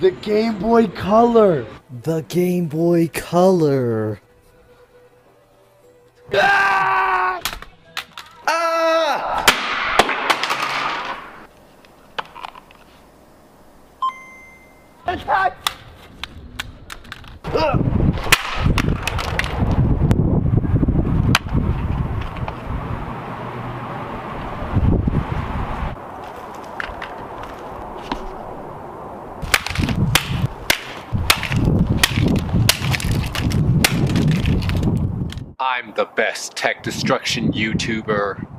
The Game Boy Color. The Game Boy Color. Ah! Ah! Attack! I'm the best tech destruction YouTuber.